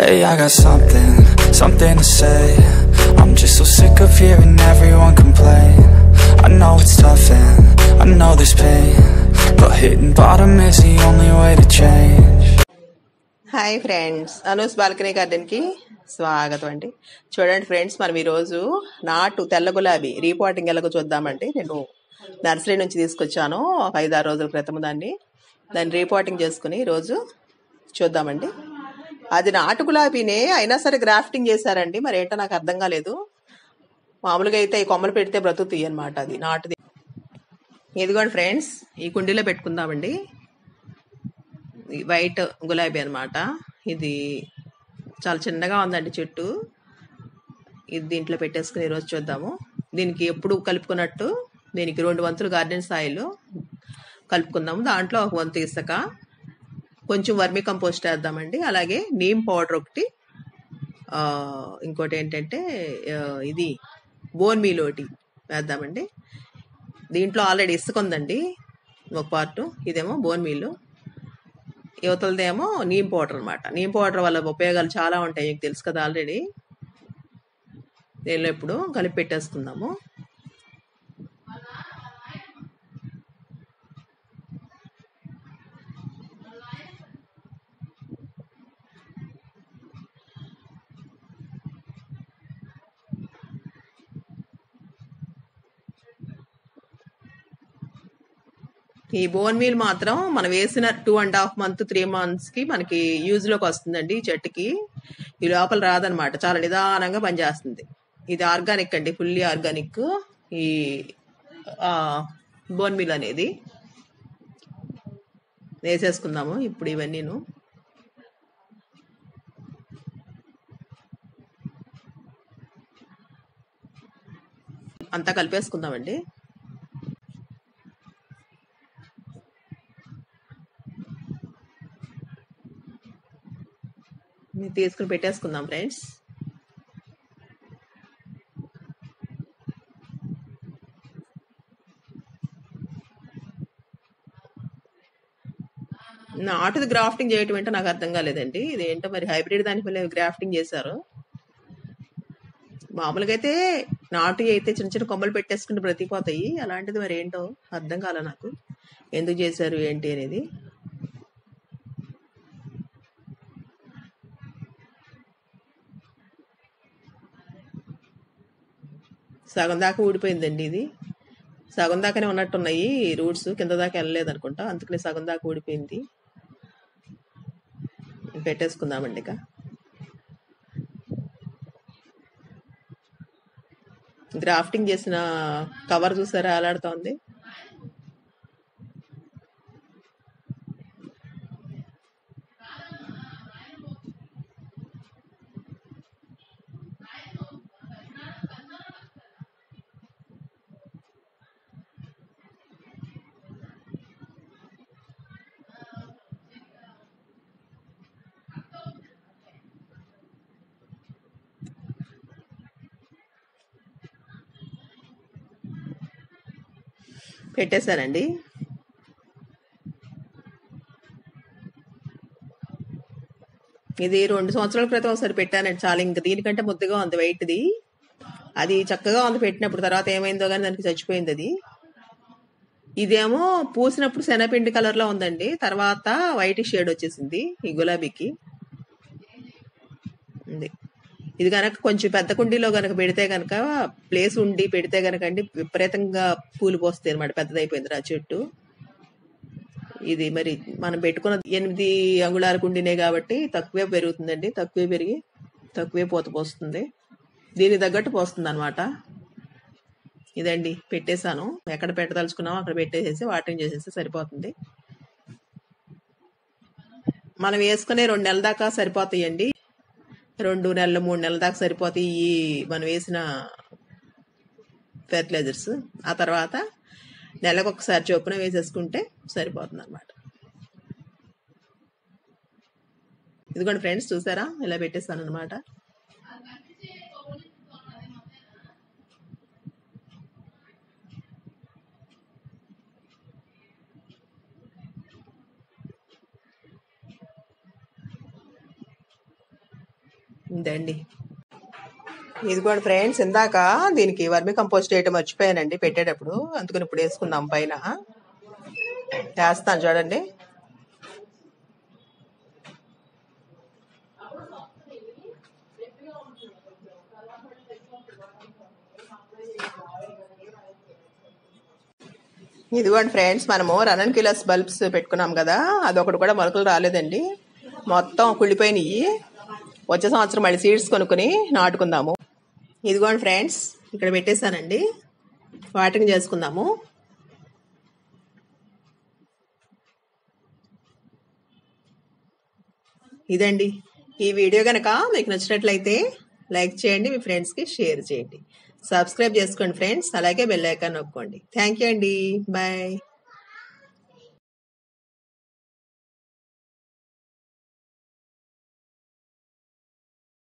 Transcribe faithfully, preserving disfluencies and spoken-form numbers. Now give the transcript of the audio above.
Hey, I got something, something to say. I'm just so sick of hearing everyone complain. I know it's tough and I know there's pain, but hitting bottom is the only way to change. Hi friends, అనూస్ balcony గార్డెన్కి స్వాగతం అండి. చూడండి friends, మనం ఈరోజు నాటు తెల్ల గులాబీ రీపాటింగ్ ఎలాగో చూద్దామండి. నేను నర్సరీ నుంచి తీసుకొచ్చాను ఒక ఐదు ఆరు రోజుల క్రితం. దాన్ని దాన్ని రీపాటింగ్ చేసుకుని ఈరోజు చూద్దామండి. అది నాటు గులాబీనే అయినా సరే గ్రాఫ్టింగ్ చేశారండి. మరి ఏంటో నాకు అర్థం కాలేదు. మామూలుగా అయితే ఈ కొమ్మలు పెడితే బ్రతుకుతాయి అన్నమాట. అది నాటుది. ఇదిగోండి ఫ్రెండ్స్, ఈ కుండీలో పెట్టుకుందామండి. వైట్ గులాబీ అనమాట. ఇది చాలా చిన్నగా ఉందండి చెట్టు. ఇది దీంట్లో పెట్టేసుకుని ఈరోజు చూద్దాము. దీనికి ఎప్పుడు కలుపుకున్నట్టు దీనికి రెండు వంతులు గార్డెన్ సాయిల్ కలుపుకుందాము. దాంట్లో ఒక వంతు ఇసుక, కొంచెం వర్మి కంపోస్ట్ వేద్దామండి. అలాగే నీమ్ పౌడర్ ఒకటి, ఇంకోటి ఏంటంటే ఇది బోన్ మీల్ ఒకటి వేద్దామండి. దీంట్లో ఆల్రెడీ ఇసుక ఉందండి ఒక పార్టు, ఇదేమో బోన్ మీల్, యువతలదేమో నీమ్ పౌడర్ అనమాట. నీమ్ పౌడర్ వల్ల ఉపయోగాలు చాలా ఉంటాయి, మీకు తెలుసు కదా ఆల్రెడీ. దీనిలో ఇప్పుడు కలిపి పెట్టేసుకుందాము. ఈ బోన్ మీల్ మాత్రం మనం వేసిన two and half month three months కి మనకి యూజ్ లోకి వస్తుందండి. ఈ చెట్టుకి ఈ లోపల రాదనమాట, చాలా నిదానంగా పనిచేస్తుంది. ఇది ఆర్గానిక్ అండి, ఫుల్లీ ఆర్గానిక్ ఈ బోన్ మీల్ అనేది. వేసేసుకుందాము ఇప్పుడు ఇవన్నీను. అంతా కలిపేసుకుందామండి. తీసుకుని పెట్టేసుకుందాం ఫ్రెండ్స్. నాటుది గ్రాఫ్టింగ్ చేయటం ఏంటో నాకు అర్థం కాలేదండి. ఇదేంటో మరి హైబ్రిడ్ దానివల్ల గ్రాఫ్టింగ్ చేశారు. మామూలుగా అయితే నాటు అయితే చిన్న చిన్న కొమ్మలు పెట్టేసుకుంటే బ్రతికిపోతాయి. అలాంటిది మరి ఏంటో అర్థం కాలే నాకు, ఎందుకు చేశారు ఏంటి అనేది. సగం దాకా ఊడిపోయిందండి. ఇది సగం దాకానే ఉన్నట్టున్నాయి రూట్స్, కింద దాకా వెళ్ళలేదు అనుకుంటా, అందుకని సగం దాకా ఊడిపోయింది. పెట్టేసుకుందామండి. ఇక గ్రాఫ్టింగ్ చేసిన కవర్ చూసారా అలాడుతోంది. పెట్టేశానండి. ఇది రెండు సంవత్సరాల క్రితం ఒకసారి పెట్టానండి. చాలా ఇంకా దీనికంటే ముద్దగా ఉంది వైట్ది. అది చక్కగా ఉంది పెట్టినప్పుడు, తర్వాత ఏమైందో కానీ దానికి చచ్చిపోయింది అది. ఇదేమో పూసినప్పుడు శనగపిండి కలర్ లో ఉందండి, తర్వాత వైట్ షేడ్ వచ్చేసింది ఈ గులాబీకి. ఇది కనుక కొంచెం పెద్ద కుండీలో కనుక పెడితే కనుక, ప్లేస్ ఉండి పెడితే కనుక అండి విపరీతంగా పూలు పోస్తాయి అనమాట. పెద్దదైపోయింది ఆ చెట్టు. ఇది మరి మనం పెట్టుకున్న ఎనిమిది అంగుళాల కుండీనే కాబట్టి తక్కువే పెరుగుతుందండి. తక్కువే పెరిగి తక్కువే పూత పోస్తుంది, దీనికి తగ్గట్టు పోస్తుంది అనమాట. ఇదండి పెట్టేశాను. ఎక్కడ పెట్టదలుచుకున్నామో అక్కడ పెట్టేసేసి వాటరింగ్ చేసేసి సరిపోతుంది. మనం వేసుకునే రెండు నెలల దాకా సరిపోతాయండి. రెండు నెలలు మూడు నెలల దాకా సరిపోతాయి ఈ మనం వేసిన ఫెర్టిలైజర్స్. ఆ తర్వాత నెలకు ఒకసారి చొప్పున వేసేసుకుంటే సరిపోతుంది అనమాట. ఇదిగోండి ఫ్రెండ్స్, చూసారా ఇలా పెట్టేస్తాను అనమాట. ఇదండి. ఇదిగోండి ఫ్రెండ్స్, ఇందాక దీనికి వర్మి కంపోస్ట్ వేయటం మర్చిపోయానండి పెట్టేటప్పుడు, అందుకని ఇప్పుడు వేసుకుందాం. పైన వేస్తాను చూడండి. ఇదిగోండి ఫ్రెండ్స్, మనము రన్ కిలోస్ బల్బ్స్ పెట్టుకున్నాం కదా, అదొకటి కూడా మొలకలు రాలేదండి, మొత్తం కుళ్ళిపోయినాయి. వచ్చే సంవత్సరం మళ్ళీ సీడ్స్ కొనుక్కొని నాటుకుందాము. ఇదిగోండి ఫ్రెండ్స్, ఇక్కడ పెట్టేశానండి, వాటరింగ్ చేసుకుందాము. ఇదండి, ఈ వీడియో కనుక మీకు నచ్చినట్లయితే లైక్ చేయండి, మీ ఫ్రెండ్స్కి షేర్ చేయండి, సబ్స్క్రైబ్ చేసుకోండి ఫ్రెండ్స్, అలాగే బెల్ ఐకాన్ నొక్కండి. థ్యాంక్ యూ అండి, బాయ్.